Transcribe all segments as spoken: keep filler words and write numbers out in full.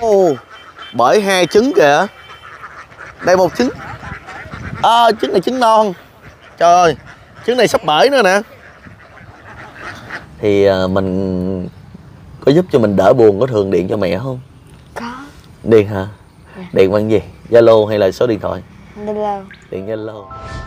Ồ, bởi hai trứng kìa. Đây một trứng. À, trứng này trứng non. Trời ơi, trứng này sắp bởi nữa nè. Thì mình có giúp cho mình đỡ buồn, có thường điện cho mẹ không? Có. Điện hả? Dạ. Điện bằng gì? Zalo hay là số điện thoại? Zalo. Điện Zalo.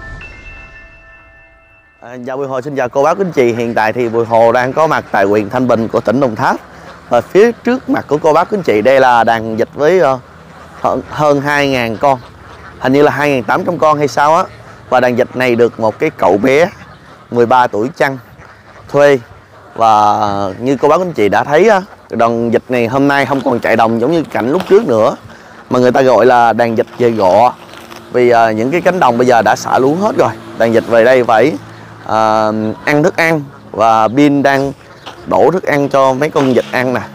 À, dạ Bùi Hồ xin chào cô bác quý anh chị. Hiện tại thì Bùi Hồ đang có mặt tại huyện Thanh Bình của tỉnh Đồng Tháp. Và phía trước mặt của cô bác quý anh chị đây là đàn vịt với uh, hơn, hơn hai nghìn con. Hình như là hai nghìn tám trăm con hay sao á. Và đàn vịt này được một cái cậu bé mười ba tuổi chăn thuê. Và như cô bác anh chị đã thấy á, đàn vịt này hôm nay không còn chạy đồng giống như cảnh lúc trước nữa, mà người ta gọi là đàn vịt về gọ. Vì uh, những cái cánh đồng bây giờ đã xả lúa hết rồi. Đàn vịt về đây phải uh, ăn thức ăn. Và Bin đang đổ thức ăn cho mấy con vịt ăn nè.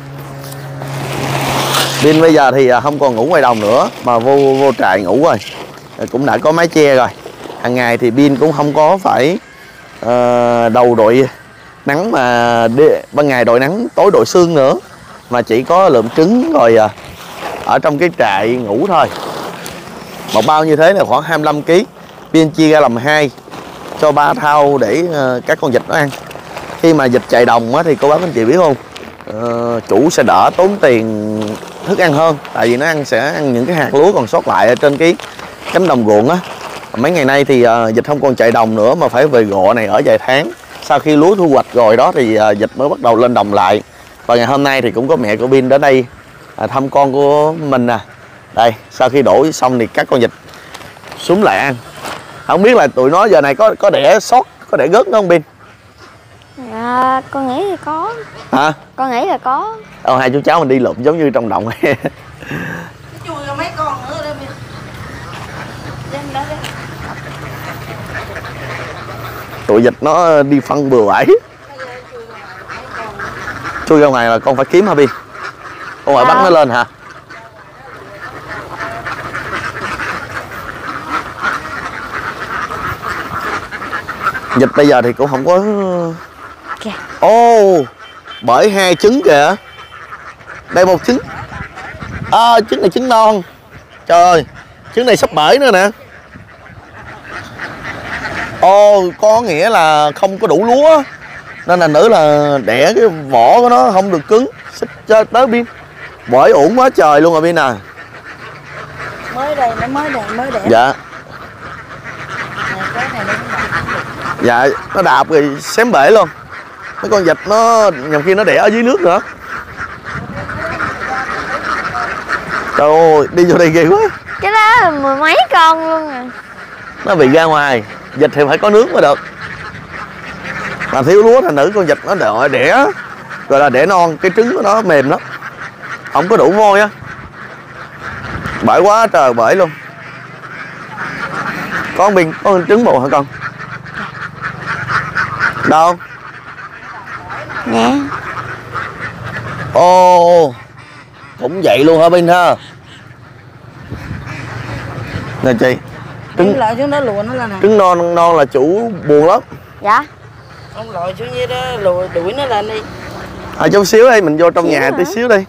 Bin bây giờ thì không còn ngủ ngoài đồng nữa, mà vô vô trại ngủ rồi. Cũng đã có mái che rồi. Hàng ngày thì Bin cũng không có phải uh, đầu đội nắng mà đi, ban ngày đội nắng tối đội sương nữa, mà chỉ có lượm trứng rồi uh, ở trong cái trại ngủ thôi. Một bao như thế là khoảng hai mươi lăm ki lô gam. Bin chia ra làm hai cho ba thao để uh, các con vịt nó ăn. Khi mà vịt chạy đồng á, thì cô bác anh chị biết không, uh, chủ sẽ đỡ tốn tiền thức ăn hơn, tại vì nó ăn sẽ ăn những cái hạt lúa còn sót lại ở trên cái cánh đồng ruộng á. Mấy ngày nay thì uh, vịt không còn chạy đồng nữa mà phải về gọ này ở vài tháng. Sau khi lúa thu hoạch rồi đó thì uh, vịt mới bắt đầu lên đồng lại. Và ngày hôm nay thì cũng có mẹ của Bin đến đây uh, thăm con của mình nè. Đây, sau khi đổ xong thì các con vịt xuống lại ăn. Không biết là tụi nó giờ này có có đẻ sót, có đẻ gớt nữa không Bin? À, con nghĩ là có. Hả? Con nghĩ là có. Ờ, hai chú cháu mình đi lụm giống như trong đồng ấy. Chui ra mấy con nữa đây. Tụi vịt nó đi phân bừa bãi. Chui ra ngoài là con phải kiếm hả Bin? Con phải à. Bắt nó lên hả? Vịt bây giờ thì cũng không có. Ồ, oh, bởi hai trứng kìa. Đây một trứng. À, trứng này trứng non. Trời ơi, trứng này sắp bởi nữa nè. Ồ, oh, có nghĩa là không có đủ lúa, nên là nữ là đẻ cái vỏ của nó không được cứng. Xích cho tới Bin. Bởi ổn quá trời luôn rồi Bin à. Mới đây, nó mới đẻ, mới đẻ. Dạ. Dạ, nó đạp rồi xém bể luôn. Mấy con vịt nó nhầm khi nó đẻ ở dưới nước nữa. Trời ơi, đi vô đây ghê quá. Cái đó là mười mấy con luôn à. Nó bị ra ngoài. Vịt thì phải có nước mới được. Mà thiếu lúa thành nữ con vịt nó đẻ, đẻ gọi là đẻ non, cái trứng của nó mềm lắm, không có đủ môi á. Bởi quá trời bởi luôn. Con Bin có trứng bồ hả con? Đâu? Nè. Ồ, oh, cũng vậy luôn hả Bin ha? Nè chị, trứng lại xuống đó lùa nó lên nè. Trứng non non là chủ buồn lắm. Dạ. Ông lội xuống dưới đó lùa đuổi nó lên đi. À, chút xíu đây mình vô trong xíu nhà tí xíu đi.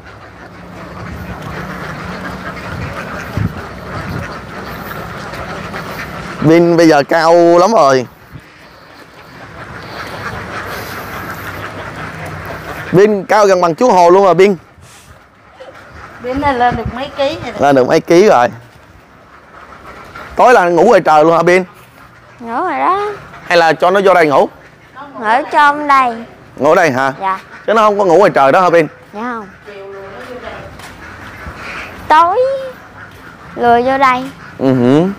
Bin bây giờ cao lắm rồi. Bin cao gần bằng chú Hồ luôn rồi Bin. Bin này lên được mấy ký vậy? Lên được mấy ký rồi. Tối là ngủ ngoài trời luôn hả Bin? Ngủ rồi đó. Hay là cho nó vô đây ngủ? Ở trong đây. Ngủ đây hả? Dạ. Chứ nó không có ngủ ngoài trời đó hả Bin? Dạ không. Tối lừa vô đây. Uh-huh.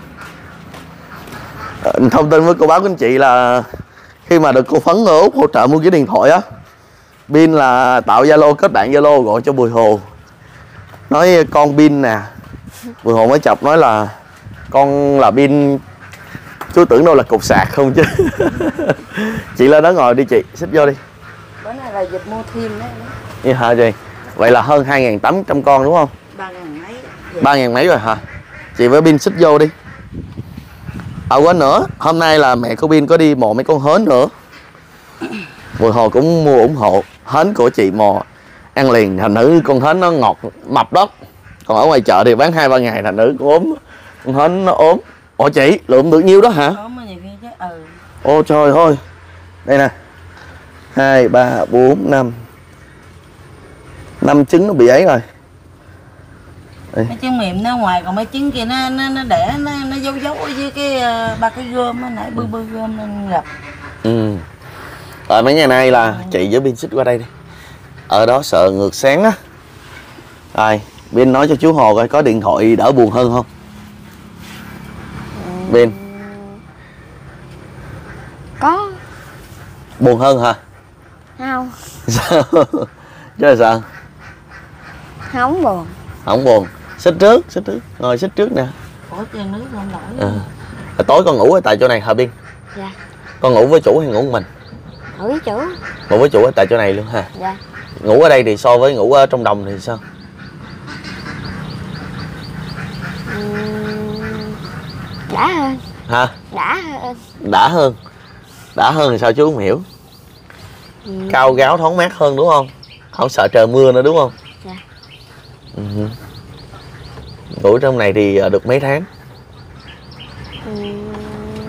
Thông tin với cô bác của anh chị là khi mà được cô Phấn ở Úc hỗ trợ mua cái điện thoại á, Bin là tạo Zalo, kết bạn Zalo gọi cho Bùi Hồ, nói con Bin nè. Bùi Hồ mới chọc nói là con là Bin, chú tưởng đâu là cục sạc không chứ. Chị lên đó ngồi đi chị, xích vô đi. Bữa này là vịt mua thêm đấy. Như hả chị? Vậy là hơn hai nghìn tám trăm con đúng không? ba ngàn mấy. ba ngàn mấy rồi hả? Chị với Bin xích vô đi. À quên nữa, hôm nay là mẹ của Bin có đi mò mấy con hến nữa. Bùi Hồ cũng mua ủng hộ hến của chị mò ăn liền. Thành nữ con hến nó ngọt mập đó, còn ở ngoài chợ thì bán hai ba ngày thành nữ cũng ốm, con hến nó ốm. Ủa chị lượm được nhiêu đó hả? Ốm mà nhiều khi chứ. Ừ. Ô trời ơi, đây nè, hai ba bốn năm năm trứng nó bị ấy rồi. Đây. Mấy trứng mềm nó ngoài, còn mấy trứng kia nó nó nó đẻ nó nó giấu giấu ở dưới cái uh, ba cái gom á, nãy bư bư gom nên gặp. Ừ. Rồi mấy ngày nay là chị với Bin xích qua đây đi. Ở đó sợ ngược sáng á. Rồi, Bin nói cho chú Hồ coi có điện thoại đỡ buồn hơn không? Bin. Có. Buồn hơn hả? Không. Sao? Chứ là sao? Không buồn. Không buồn. Xích trước, xích trước. Ngồi xích trước nè. Ủa trên nước không nổi. À. Tối con ngủ ở tại chỗ này hả Bin? Dạ. Con ngủ với chủ hay ngủ một mình? Ngủ với chủ. Ngủ với chủ ở tại chỗ này luôn hả? Dạ. Ngủ ở đây thì so với ngủ ở trong đồng thì sao? Uhm, đã hơn. Hả? Đã hơn. Đã hơn. Đã hơn thì sao chú không hiểu? Uhm. Cao gáo thoáng mát hơn đúng không? Không sợ trời mưa nữa đúng không? Dạ. Ừ. Ngủ trong này thì được mấy tháng? Uhm.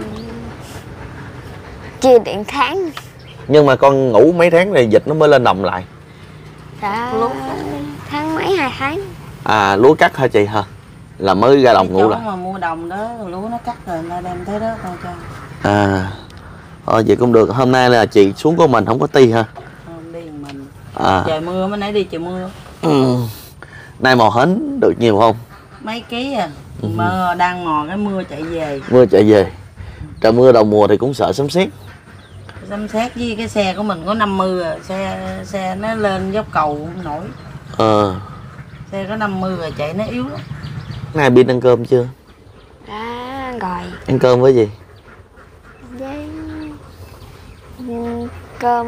Chưa điện tháng. Nhưng mà con ngủ mấy tháng thì dịch nó mới lên đồng lại. Dạ. Tháng mấy hai tháng. À lúa cắt hả chị hả? Là mới ra đồng cái ngủ lại. mà mua đồng đó lúa nó cắt rồi nó đem tới đó thôi cho. À thôi vậy cũng được. Hôm nay là chị xuống của mình không có ti hả? Không đi mình. À. Trời mưa mới nãy đi trời mưa. Ừ. Nay mò hến được nhiều không? Mấy ký à. Ừ. Mà đang ngò cái mưa chạy về. Mưa chạy về. Trời mưa đầu mùa thì cũng sợ sấm sét. Sấm sét với cái xe của mình có năm mươi à, xe xe nó lên dốc cầu không nổi. Ờ. Xe có năm mươi rồi chạy nó yếu lắm. Nay Bin ăn cơm chưa? Đã rồi. Ăn cơm với gì? Với cơm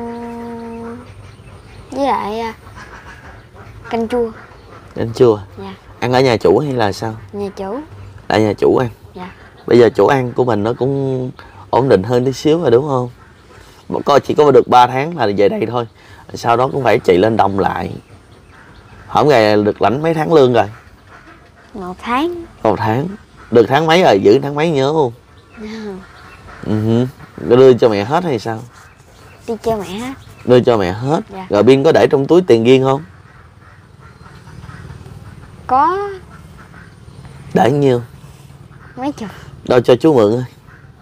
với lại à, canh chua. Canh chua. Dạ. Ăn ở nhà chủ hay là sao? Nhà chủ. Ở nhà chủ ăn. Dạ. Bây giờ chỗ ăn của mình nó cũng ổn định hơn tí xíu rồi đúng không? Coi chỉ có được ba tháng là về đây thôi. Sau đó cũng phải chạy lên đồng lại. Hổng ngày được lãnh mấy tháng lương rồi? Một tháng. Một tháng. Được tháng mấy rồi? Giữ tháng mấy nhớ không? Ừ. Ừ. Đưa cho mẹ hết hay sao? Đi cho mẹ hết. Đưa cho mẹ hết. Dạ. Rồi Bin có để trong túi tiền riêng không? Có. Để nhiêu? Mấy chục. Đâu cho chú mượn ơi.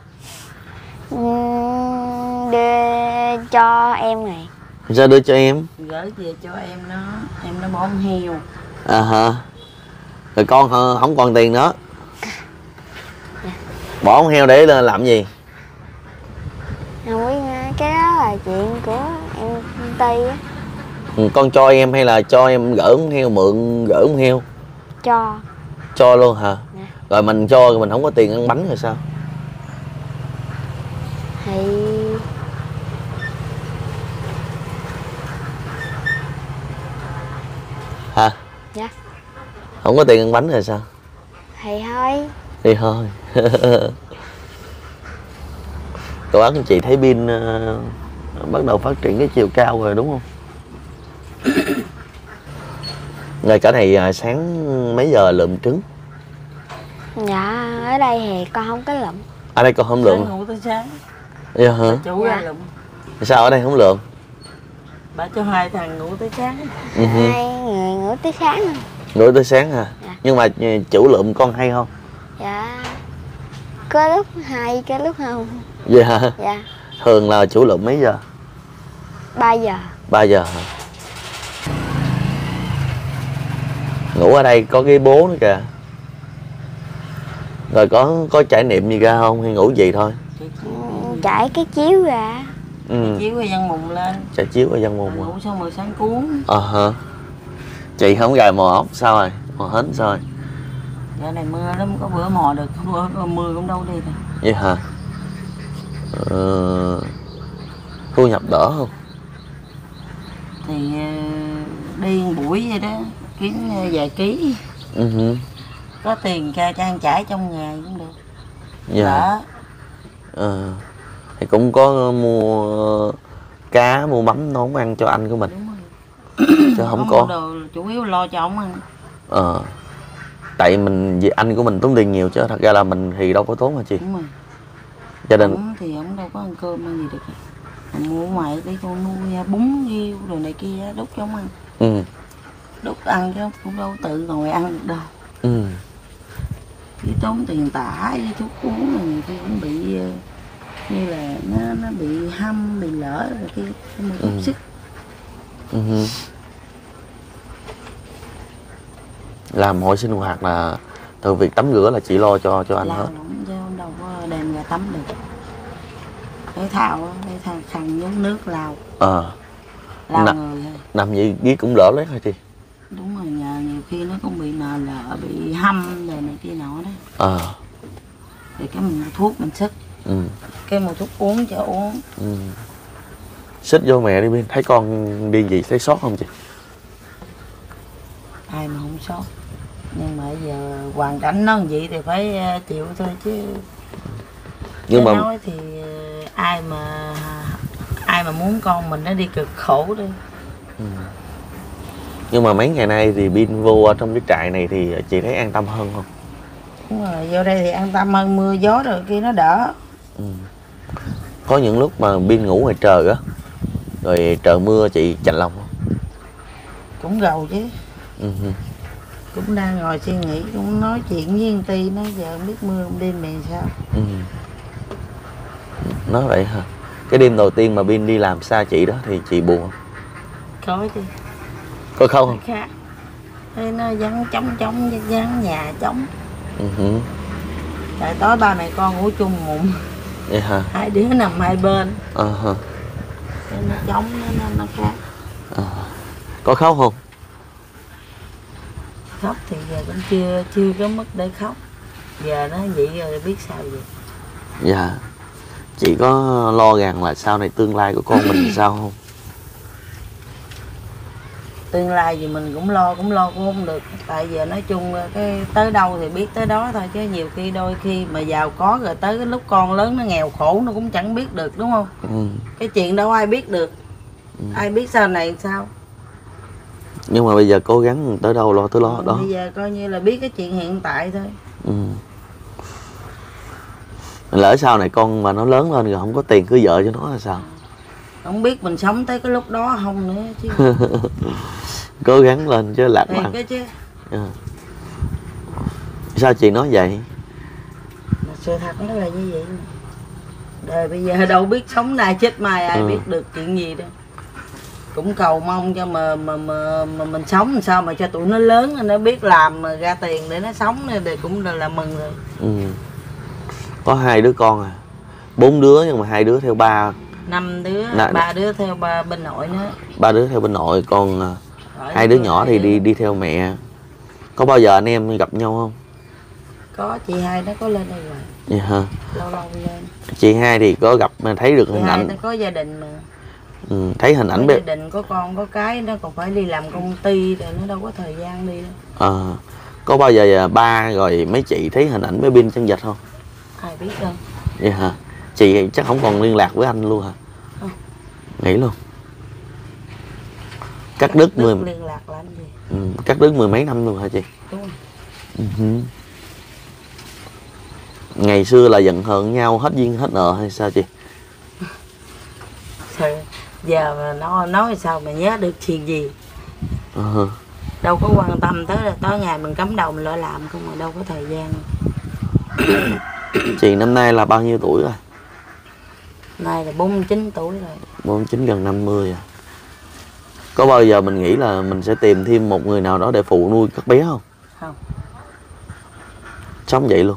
Uhm, đưa cho em này. Sao đưa cho em? Gửi về cho em nó, em nó bỏ con heo. À hả? Rồi con không còn tiền nữa. Dạ. Bỏ con heo để làm gì? Không biết, cái đó là chuyện của em Tây á. Ừ, con cho em hay là cho em gửi con heo, mượn gửi con heo? Cho. Cho luôn hả? Dạ. Rồi mình cho rồi mình không có tiền ăn bánh rồi sao? Thì Hả? dạ. Không có tiền ăn bánh rồi sao? Thì thôi. Thì thôi. Cậu anh chị thấy Bin uh, bắt đầu phát triển cái chiều cao rồi đúng không? Rồi cả này sáng mấy giờ lượm trứng? Dạ, ở đây thì con không có lụm. Ở đây con không lượm? Ngủ tới sáng. Dạ hả? Chủ ra lụm. Sao ở đây không lượm? Bà cho hai thằng ngủ tới sáng. Uh-huh. Hai người ngủ tới sáng. Ngủ tới sáng hả? Dạ. Nhưng mà chủ lượm con hay không? Dạ. Có lúc hay, có lúc không. Dạ. Dạ. Thường là chủ lượm mấy giờ? Ba giờ. Ba giờ hả? Ngủ ở đây có cái bố nữa kìa. Rồi có có trải nghiệm gì ra không hay ngủ gì thôi? Trải cái chiếu ra. Ừ. Chiếu rồi dân mùng lên. Trải chiếu ở dân mùng. Ngủ xong rồi sáng cuốn. Ờ hả? Chị không gài mò ốc sao rồi? Mò hết sao rồi? Giờ này mưa lắm, có bữa mò được, bữa mưa cũng đâu đi rồi. Vậy hả? Ờ... Thu nhập đỡ không? Thì đi một buổi vậy đó, kiếm vài ký. Uh-huh. Có tiền cho trang trải trong ngày cũng được. Dạ. Đỡ. Ờ... Thì cũng có mua cá, mua mắm nấu ăn cho anh của mình. Đúng rồi. chứ không Ông có. mua đồ chủ yếu lo cho ông ăn. Ờ. Tại mình vì anh của mình tốn tiền nhiều chứ thật ra là mình thì đâu có tốn hả chị? Đúng rồi. Gia đình Ông thì ông đâu có ăn cơm ăn gì được. Ông mua ngoài cái con nuôi bún riêu rồi này kia đút cho ông ăn. Ừ. Đút ăn chứ cũng đâu tự ngồi ăn được đâu. Ừ. Chỉ tốn tiền tả với thuốc uống rồi nhiều khi cũng bị như là nó nó bị hâm bị lỡ rồi kia không có Ừ. sức. Ừ. Làm mọi sinh hoạt là từ việc tắm rửa là chị lo cho cho anh Lao hết. lắm chứ ông đâu có đem ra tắm được. Để thao á, để thao khăn nhúng nước lao. Ờ. Lao Nà, người thôi. nằm vậy ghế cũng lỡ lấy hả chị? Đúng rồi, nhờ nhiều khi nó cũng bị nờ lợ bị hâm rồi này kia nọ đó. Ờ. Thì cái mình mua thuốc mình sức. Ừ. Cái mua thuốc uống cho uống. Ừ. Xích vô mẹ đi Bin, thấy con đi gì thấy sót không chị? Ai mà không sót. Nhưng mà giờ hoàn cảnh nó vậy thì phải chịu thôi chứ. Nhưng mà nói thì ai mà ai mà muốn con mình nó đi cực khổ đi. Ừ. Nhưng mà mấy ngày nay thì Bin vô ở trong cái trại này thì chị thấy an tâm hơn không? Đúng rồi, vô đây thì an tâm hơn, mưa gió rồi kia nó đỡ. Ừ. Có những lúc mà Bin ngủ ngoài trời á, rồi trời mưa chị chạnh lòng không? Cũng gầu chứ. Ừ. Cũng đang ngồi suy nghĩ, cũng nói chuyện với anh Ti, nói giờ không biết mưa không đêm này sao. Ừ. Nói vậy hả? Cái đêm đầu tiên mà Bin đi làm xa chị đó thì chị buồn không? Có chứ. Có không không? Khác. Thế nó vắng trống trống, vắng nhà trống. Ừ. Tại tối ba mẹ con ngủ chung mụn. Vậy hả? Hai đứa nằm hai bên. Ờ hả? Nên nó trống, nó, nó, nó khác. À. Có khóc không? Khóc thì giờ cũng chưa chưa có mức để khóc. Giờ nó vậy rồi biết sao vậy. Dạ. Chị có lo rằng là sau này tương lai của con mình sao không? Tương lai gì mình cũng lo cũng lo cũng không được. Tại giờ nói chung cái tới đâu thì biết tới đó thôi, chứ nhiều khi đôi khi mà giàu có rồi tới cái lúc con lớn nó nghèo khổ nó cũng chẳng biết được, đúng không? Ừ. Cái chuyện đâu ai biết được. Ừ. Ai biết sau này sao. Nhưng mà bây giờ cố gắng tới đâu lo tới đó đó. Bây giờ coi như là biết cái chuyện hiện tại thôi. Ừ. Lỡ sau này con mà nó lớn lên rồi không có tiền cưới vợ cho nó là sao? Không biết mình sống tới cái lúc đó không nữa chứ. Cố gắng lên chứ lạc Thiệt quan. cái chứ. Ừ. Sao chị nói vậy? Mà sự thật nó là như vậy. Đời bây giờ đâu biết sống nay chết mai, ai Ừ. biết được chuyện gì đâu. Cũng cầu mong cho mà mà mà, mà mình sống làm sao mà cho tụi nó lớn, nó biết làm mà ra tiền để nó sống thì cũng là, là mừng rồi. Ừ. Có hai đứa con à? Bốn đứa nhưng mà hai đứa theo ba. Năm đứa, Nà, ba đứa theo ba bên nội nữa. Ba đứa theo bên nội, còn Rồi, hai đứa nhỏ thì đứa. đi đi theo mẹ. Có bao giờ anh em gặp nhau không? Có, chị hai nó có lên đây rồi. Dạ hả? Lâu lâu lên. Chị hai thì có gặp mà thấy được Chị hình hai ảnh. nó có gia đình mà. Ừ, thấy hình ảnh Có bé. gia đình, có con, có cái, nó còn phải đi làm công ty rồi nó đâu có thời gian đi đâu. Ờ. Có bao giờ ba rồi mấy chị thấy hình ảnh bé Bin chân vạch không? Ai biết đâu. Dạ hả? Chị chắc không còn liên lạc với anh luôn hả? Không. Nghĩ luôn. Cắt đứt mười liên lạc làm gì? ừ, cắt đứt mười mấy năm luôn hả chị? Đúng rồi. Uh-huh. Ngày xưa là giận hờn nhau hết duyên hết nợ hay sao chị? Thôi, giờ mà nó nói sao mà nhớ được chuyện gì. Uh-huh. Đâu có quan tâm tới là tối ngày mình cắm đầu mình lo làm không mà đâu có thời gian. Chị năm nay là bao nhiêu tuổi rồi? Nay là bốn mươi chín tuổi rồi. bốn mươi chín gần năm mươi à. Có bao giờ mình nghĩ là mình sẽ tìm thêm một người nào đó để phụ nuôi các bé không? Không. Sống vậy luôn.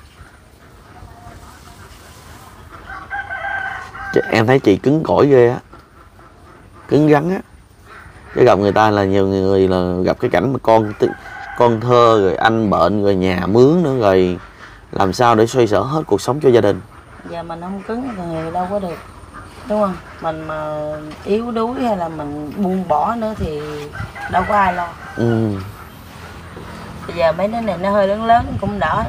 Chị, em thấy chị cứng cỏi ghê á. Cứng rắn á. Chứ gặp người ta là nhiều người là gặp cái cảnh mà con con thơ rồi anh bệnh rồi nhà mướn nữa rồi làm sao để xoay sở hết cuộc sống cho gia đình. Giờ mình không cứng thì đâu có được, đúng không? Mình mà yếu đuối hay là mình buông bỏ nữa thì đâu có ai lo. Ừ. Bây giờ mấy đứa này nó hơi lớn lớn cũng đỡ.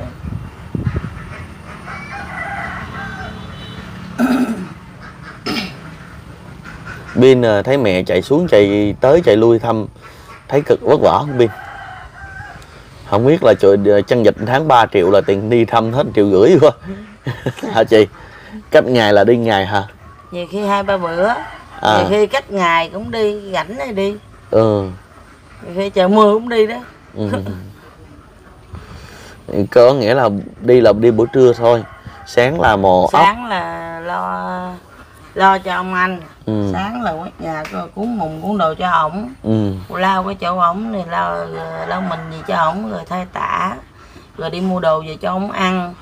Bin à, thấy mẹ chạy xuống chạy tới chạy lui thăm thấy cực vất vả không Bin? Không biết là trời chân dịch tháng ba triệu là tiền đi thăm hết triệu rưỡi quá. Hả chị? Cách ngày là đi ngày hả? Nhiều khi hai ba bữa, À. nhiều khi cách ngày cũng đi, rảnh này đi. Ừ. Nhiều khi trời mưa cũng đi đó. Ừ. Có nghĩa là đi là đi buổi trưa thôi. Sáng là mò ốc. Sáng là lo lo cho ông anh. Ừ. Sáng là quét nhà coi cuốn mùng cuốn đồ cho ổng. Ừ. Lau cái chỗ ổng thì lau lau mình gì cho ổng rồi thay tả. Rồi đi mua đồ về cho ổng ăn.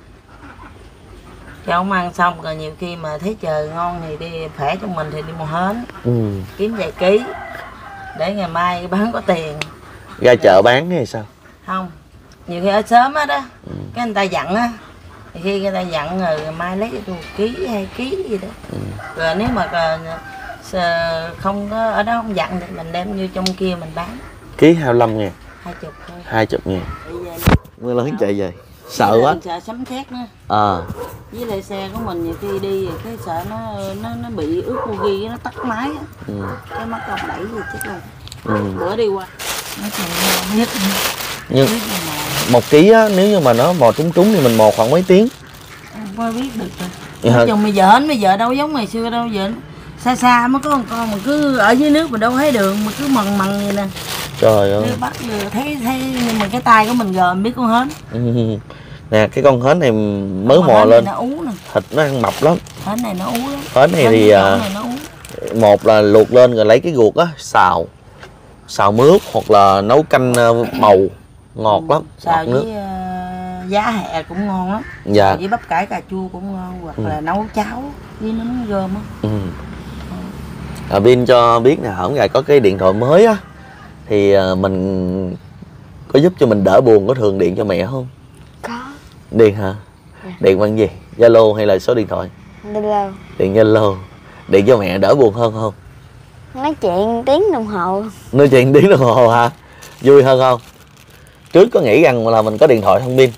Cho ổng ăn xong rồi nhiều khi mà thấy trời ngon thì đi khỏe cho mình thì đi mua hến. Ừ. Kiếm vài ký để ngày mai bán có tiền. Ra chợ bán hay sao? Không, nhiều khi ở sớm á đó, đó. Ừ. Cái người ta dặn á, thì khi người ta dặn rồi mai lấy cho tôi một ký hai ký gì đó. Ừ. Rồi nếu mà không có ở đó không dặn thì mình đem vô trong kia mình bán. Ký hai mươi lăm ngàn. Hai chục thôi. Hai chục ngàn. Mưa lớn chạy về. Sợ Với quá. lại sợ sấm sét nữa. À. Với lại xe của mình nhiều khi đi rồi cái sợ nó nó nó bị ướt bogi nó tắt máy á. Ừ. Cái mất công đẩy gì chết luôn. Ừ. Bữa đi qua. Nó còn biết. Nhưng một ký á, nếu như mà nó mò trúng trúng thì mình mò khoảng mấy tiếng? Không có biết được rồi. Dạ. Nói chung bây giờ hết bây giờ đâu giống ngày xưa đâu, giờ xa xa mới có một con mà cứ ở dưới nước mà đâu thấy đường mà cứ mần mần vậy nè. Trời ơi. Bắt vừa thấy thấy nhưng mà cái tay của mình gờm biết con hến. Ừ. Nè cái con hến này mới mò lên nó ú nè. thịt nó ăn mập lắm. Hến này nó ú lắm. Hến này thì này nó ú. Một là luộc lên rồi lấy cái ruột á xào xào mướp hoặc là nấu canh màu ngọt lắm. Xào ngọt nước. với uh, giá hẹ cũng ngon lắm. Dạ. Với bắp cải cà chua cũng ngon hoặc ừ. là nấu cháo với nấm rơm á. Ừ. À, Bin cho biết nè, hổng ngày có cái điện thoại mới á thì mình có giúp cho mình đỡ buồn, có thường điện cho mẹ không? Có. Điện hả? Dạ. Điện bằng gì? Zalo hay là số điện thoại? Zalo. Điện Zalo. Điện cho mẹ đỡ buồn hơn không? Nói chuyện tiếng đồng hồ. Nói chuyện tiếng đồng hồ hả? Vui hơn không? Trước có nghĩ rằng là mình có điện thoại thông minh?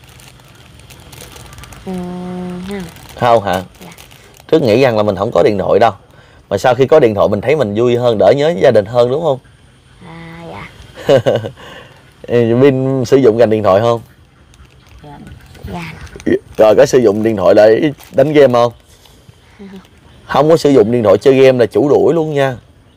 Ừ, không. Không hả? Dạ. Trước nghĩ rằng là mình không có điện thoại đâu. Mà sau khi có điện thoại mình thấy mình vui hơn, đỡ nhớ gia đình hơn đúng không? À dạ. Bin sử dụng gành điện thoại không? Dạ. Dạ. Rồi có sử dụng điện thoại để đánh game không? Không có sử dụng điện thoại chơi game là chủ đuổi luôn nha.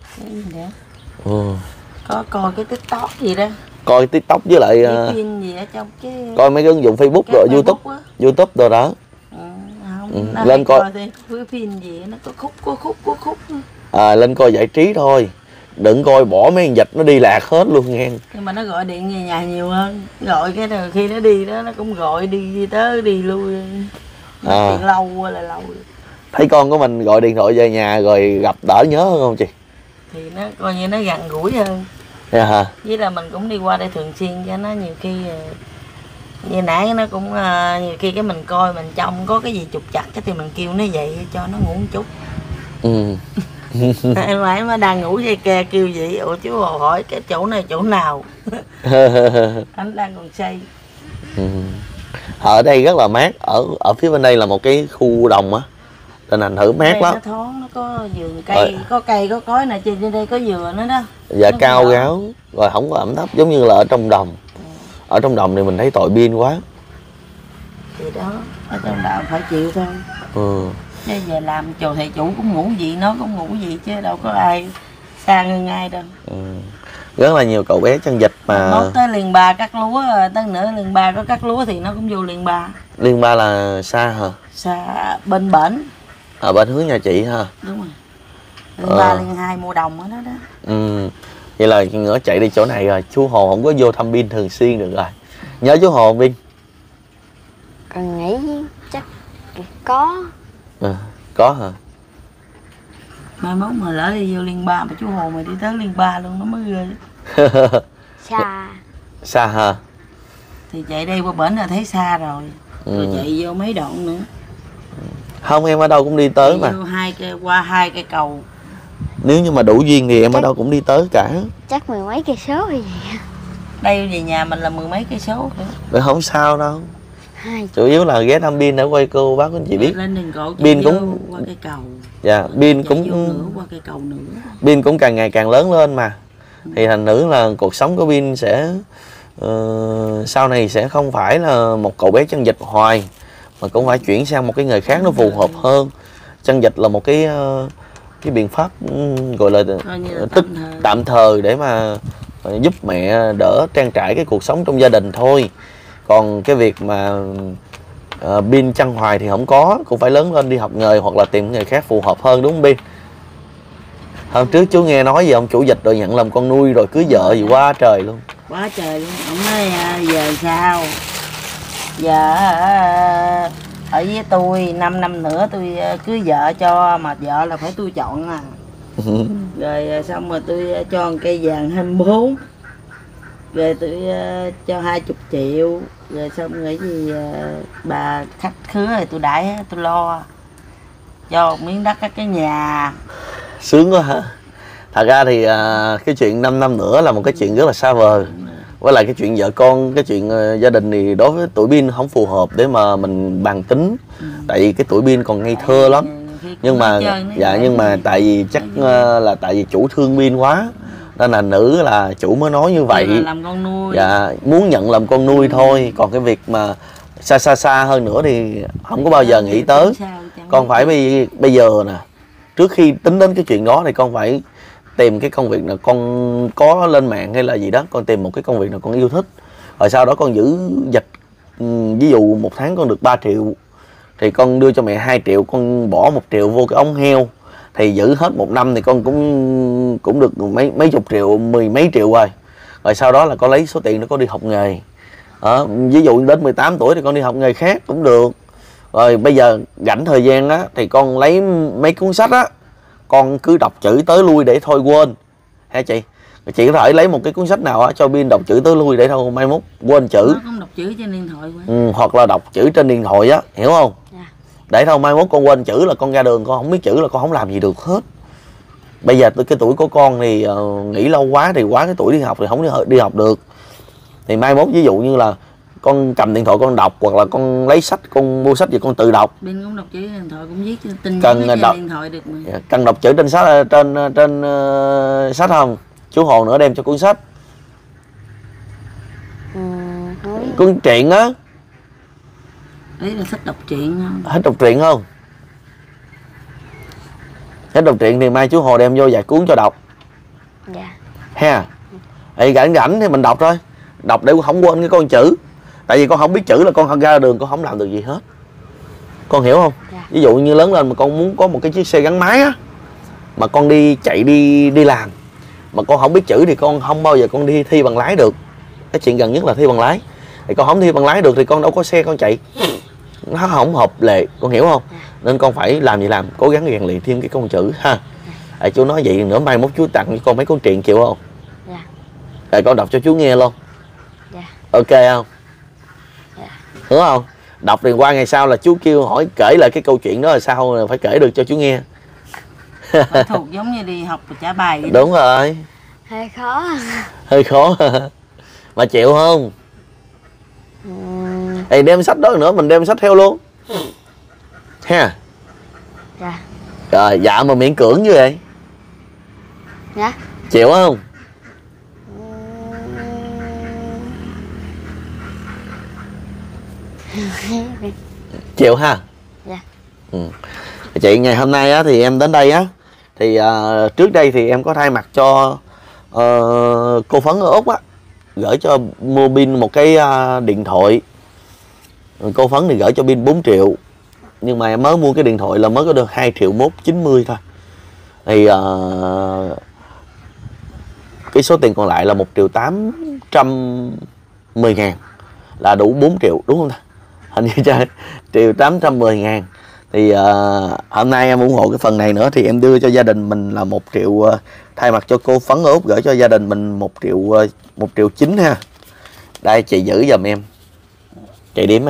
Ừ. Có coi cái TikTok gì đó. Coi TikTok với lại Cái phim gì ở trong cái coi mấy cái ứng dụng Facebook rồi YouTube á. YouTube rồi đó. Ừ, không, Ừ. nó Lên coi, coi thì cái phim gì nó có khúc có khúc có khúc. À, lên coi giải trí thôi. Đừng coi bỏ mấy con vịt nó đi lạc hết luôn nghe. Nhưng mà nó gọi điện về nhà nhiều hơn. Gọi cái rồi khi nó đi đó nó cũng gọi đi, đi tới đi lui. Nó À. chuyện lâu qua là lâu. Thấy con của mình gọi điện thoại về nhà rồi gặp đỡ nhớ hơn không chị? Thì nó coi như nó gần gũi hơn. Dạ hả? Với là mình cũng đi qua đây thường xuyên cho nó nhiều khi như nãy nó cũng uh, nhiều khi cái mình coi mình trông có cái gì trục chặt cái thì mình kêu nó dậy cho nó ngủ một chút. Ừ. Em mãi mà đang ngủ dây ke kêu vậy, ủa chú Hồ hỏi cái chỗ này chỗ nào? Anh đang còn say. Ừ. Ở đây rất là mát, ở ở phía bên đây là một cái khu đồng á, nên thành thử mát đây lắm. Nó thoáng, nó có vườn cây, rồi. Có cây có cối nè, trên đây có dừa nữa đó. Dạ nó cao ráo, rồi không có ẩm thấp giống như là ở trong đồng. Ừ. Ở trong đồng thì mình thấy tội Bin quá. Thì đó, ở trong đạo phải chịu thôi. Ừ. Chứ giờ làm chầu thầy chủ cũng ngủ gì, nó cũng ngủ gì chứ đâu có ai xa hơn ai đâu. Ừ. Rất là nhiều cậu bé chân vịt mà. Mốt tới Liên Ba cắt lúa, tới nữa Liên Ba có cắt lúa thì nó cũng vô Liên Ba. Liên Ba là xa hả? Xa bên bển. Ở bên hướng nhà chị ha. Đúng rồi. Liên ờ. Ba Liên Hai mua đồng ở đó đó. Ừ. Vậy là nữa chạy đi chỗ này rồi, chú Hồ không có vô thăm Bin thường xuyên được rồi. Nhớ chú Hồ không Bin? Còn nghĩ chắc có. À, có hả? Mai mốt mà lỡ đi vô Liên Ba mà chú Hồ mày đi tới Liên Ba luôn nó mới ghê. Xa. Xa hả? Thì chạy đây qua bển là thấy xa rồi. Ừ. Rồi chạy vô mấy đoạn nữa. Không, em ở đâu cũng đi tới chạy mà. Vô hai cây, qua hai cây cầu. Nếu như mà đủ duyên thì em chắc ở đâu cũng đi tới cả. Chắc mười mấy cây số hay gì. Đây về nhà mình là mười mấy cây số nữa. Rồi không sao đâu. Hai. Chủ yếu là ghé thăm pin để quay cô bác anh chị biết. Lên đường cổ Pin cũng qua cây cầu. Dạ, pin cũng nữa, qua cây cầu nữa. Pin cũng càng ngày càng lớn lên mà. Thì thành nữ là cuộc sống của pin sẽ uh, sau này sẽ không phải là một cậu bé chân vịt hoài, mà cũng phải chuyển sang một cái nghề khác nó phù hợp hơn. Chân vịt là một cái uh, cái biện pháp um, gọi là, là tức tạm thời để mà uh, giúp mẹ đỡ trang trải cái cuộc sống trong gia đình thôi. Còn cái việc mà uh, pin chăn hoài thì không có, cũng phải lớn lên đi học nghề hoặc là tìm nghề khác phù hợp hơn, đúng không pin? Hôm trước chú nghe nói gì ông chủ dịch rồi nhận làm con nuôi rồi cưới vợ gì quá trời luôn. Quá trời luôn. Ông nói giờ sao? Giờ ở với tôi năm năm nữa tôi cưới vợ cho, mà vợ là phải tôi chọn à. Rồi xong rồi tôi cho một cây vàng hai mươi bốn. Rồi tôi cho hai mươi triệu. Rồi xong rồi gì bà khách khứa rồi tôi đãi tôi lo. Cho một miếng đất cái nhà. Sướng quá hả? Thật ra thì à, cái chuyện năm năm nữa là một cái chuyện rất là xa vời. Với lại cái chuyện vợ con, cái chuyện uh, gia đình thì đối với tuổi pin không phù hợp để mà mình bàn tính. Ừ. Tại vì cái tuổi pin còn ngây thơ lắm. Nhưng mà dạ nhưng mà tại vì chắc uh, là tại vì chủ thương pin quá, nên là nữ là chủ mới nói như vậy. Làm con nuôi. Dạ, muốn nhận làm con nuôi thôi. Còn cái việc mà xa xa xa hơn nữa thì không có bao giờ nghĩ tới. Con phải bây, bây giờ nè, trước khi tính đến cái chuyện đó thì con phải tìm cái công việc nào con có lên mạng hay là gì đó, con tìm một cái công việc nào con yêu thích, rồi sau đó con giữ dịch. Ví dụ một tháng con được ba triệu thì con đưa cho mẹ hai triệu, con bỏ một triệu vô cái ống heo, thì giữ hết một năm thì con cũng cũng được mấy mấy chục triệu, mười mấy triệu rồi. Rồi sau đó là con lấy số tiền đó con đi học nghề. Đó, ví dụ đến mười tám tuổi thì con đi học nghề khác cũng được. Rồi bây giờ rảnh thời gian á thì con lấy mấy cuốn sách á, con cứ đọc chữ tới lui để thôi quên ha chị. Chị có thể lấy một cái cuốn sách nào á cho pin đọc chữ tới lui để thôi mai mốt quên chữ. Nó không đọc chữ trên điện thoại quá. Ừ, hoặc là đọc chữ trên điện thoại á, hiểu không? Yeah. Để thôi mai mốt con quên chữ là con ra đường con không biết chữ là con không làm gì được hết. Bây giờ cái tuổi của con thì uh, nghỉ lâu quá thì quá cái tuổi đi học thì không đi, đi học được. Thì mai mốt ví dụ như là con cầm điện thoại con đọc, hoặc là con lấy sách con mua sách gì con tự đọc. Pin cũng đọc chữ trên điện thoại cũng viết tin cần trên đọc, điện thoại được mà. Cần đọc chữ trên sách trên trên uh, sách không? Chú Hồ nữa đem cho cuốn sách. Ừ, cuốn truyện á. Đấy là thích đọc truyện không? Thích đọc truyện không? Thích đọc truyện thì mai chú Hồ đem vô vài cuốn cho đọc. Dạ. Ha. Thì rảnh rảnh thì mình đọc thôi. Đọc để không quên cái con chữ. Tại vì con không biết chữ là con ra đường con không làm được gì hết. Con hiểu không? Dạ. Ví dụ như lớn lên mà con muốn có một cái chiếc xe gắn máy á, mà con đi chạy đi đi làm mà con không biết chữ thì con không bao giờ con đi thi bằng lái được. Cái chuyện gần nhất là thi bằng lái. Thì con không thi bằng lái được thì con đâu có xe con chạy, nó không hợp lệ, con hiểu không? Dạ. Nên con phải làm gì làm, cố gắng rèn luyện thêm cái con chữ ha. À, chú nói vậy nữa mai mốt chú tặng cho con mấy con truyện chịu không? Dạ. Rồi con đọc cho chú nghe luôn. Dạ. Ok không? Dạ. Hiểu không? Đọc thì qua ngày sau là chú kêu hỏi kể lại cái câu chuyện đó là sao là phải kể được cho chú nghe. Phải thuộc giống như đi học và trả bài vậy. Đúng rồi. Hơi khó. Hơi khó. Mà chịu không? Ừ. Thì đem sách đó nữa mình đem sách theo luôn ha. Dạ. Rồi dạ mà miễn cưỡng như vậy. Dạ. Chịu không? Chịu ha. Dạ. Ừ. Chị ngày hôm nay á thì em đến đây á thì uh, trước đây thì em có thay mặt cho uh, cô Phấn ở Úc á gửi cho mua pin một cái uh, điện thoại. Cô Phấn thì gửi cho pin bốn triệu, nhưng mà em mới mua cái điện thoại là mới có được hai triệu mốt chín mươi thôi. Thì uh, cái số tiền còn lại là một triệu tám trăm mười ngàn là đủ bốn triệu đúng không ta? Hình như cho triệu tám trăm mười ngàn. Thì uh, hôm nay em ủng hộ cái phần này nữa thì em đưa cho gia đình mình là một triệu, uh, thay mặt cho cô Phấn ở Úc gửi cho gia đình mình một triệu uh, một triệu chín ha. Đây chị giữ giùm em. Chị điểm đi.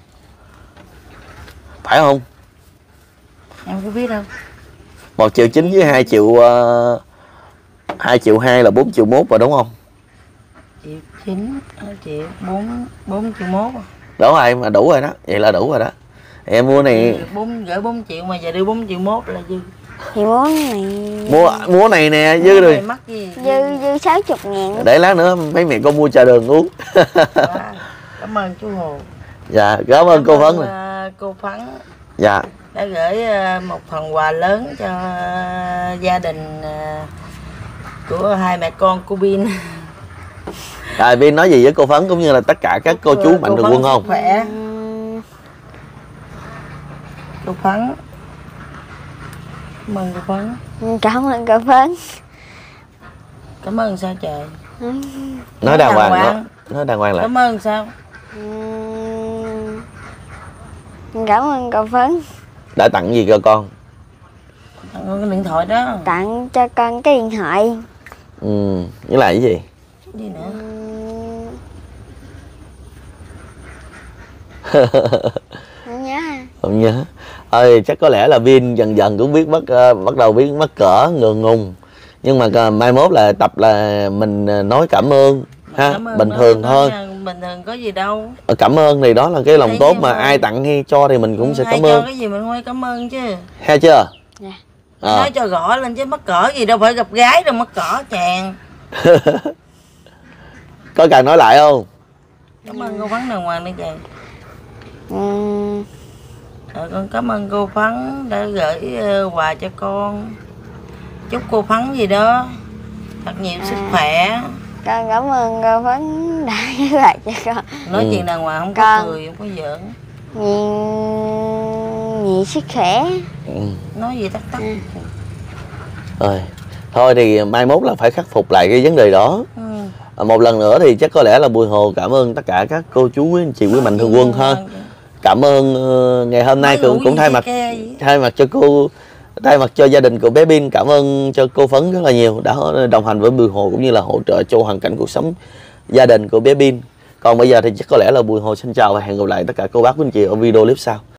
Phải không? Em có biết đâu. Một triệu chín với hai triệu uh, hai triệu hai là bốn triệu mốt rồi đúng không? Triệu chín, hai triệu bốn bốn triệu mốt. Đúng rồi, mà đủ rồi đó, vậy là đủ rồi đó. Em mua này bốn gửi bốn triệu mà giờ đưa bốn triệu mốt là dư. Thì muốn này mua mua này nè dư rồi. Mắc gì? dư dư sáu chục ngàn. Để lát nữa mấy mẹ con mua trà đường uống. À, cảm ơn chú Hồ. Dạ, cảm ơn cô Phấn. ơn, uh, cô Phấn Dạ. đã gửi uh, một phần quà lớn cho uh, gia đình uh, của hai mẹ con cô Bin. Rồi Bin nói gì với cô Phấn cũng như là tất cả các cô chú mạnh thường quân không? Khỏe. Uhm, Cô Phấn. Cảm ơn cô Phấn. cảm ơn cô Phấn. Cảm ơn sao trời? Nói đàng hoàng đó. Nói đàng hoàng lại. Cảm ơn sao? Uhm, cảm ơn cô Phấn. Đã tặng gì cho con? Tặng cái điện thoại đó. Tặng cho con cái điện thoại. Ừ, với lại cái gì? Gì nữa? Uhm, không nhớ. Không nhớ. Ơi chắc có lẽ là Vin dần dần cũng biết mất uh, bắt đầu biết mắc cỡ ngượng ngùng. Nhưng mà uh, mai mốt là tập là mình uh, nói cảm ơn ha, Cảm bình đó, thường thôi. Bình thường có gì đâu. Cảm ơn thì đó là cái lòng Thấy tốt cái mà mà- ai tặng hay cho thì mình cũng sẽ Hay cảm cho ơn. cái gì mình phải cảm ơn chứ. Ha chưa? Dạ. Ờ. Nói cho rõ lên chứ mắc cỡ gì đâu phải gặp gái đâu mắc cỡ chàng. Có cần nói lại không? Cảm ơn cô Phấn đàng hoàng đi trời. Uhm, Rồi con cảm ơn cô Phấn đã gửi uh, quà cho con. Chúc cô Phấn gì đó thật nhiều sức khỏe. con cảm ơn cô Phấn đã gửi lại cho con Nói Ừ. chuyện đàng hoàng không có Con. cười không có giỡn. nhiều nhiều sức khỏe. Ừ. Nói gì tắt tắt. Ừ. Rồi. Thôi thì mai mốt là phải khắc phục lại cái vấn đề đó. Ừ. À, một lần nữa thì chắc có lẽ là Bùi Hồ cảm ơn tất cả các cô chú quý anh chị quý mạnh thường quân ha. Cảm ơn uh, ngày hôm nay cũng cũng thay mặt thay mặt cho cô thay mặt cho gia đình của bé Bin, cảm ơn cho cô Phấn rất là nhiều đã đồng hành với Bùi Hồ cũng như là hỗ trợ cho hoàn cảnh cuộc sống gia đình của bé Bin. Còn bây giờ thì chắc có lẽ là Bùi Hồ xin chào và hẹn gặp lại tất cả cô bác quý anh chị ở video clip sau.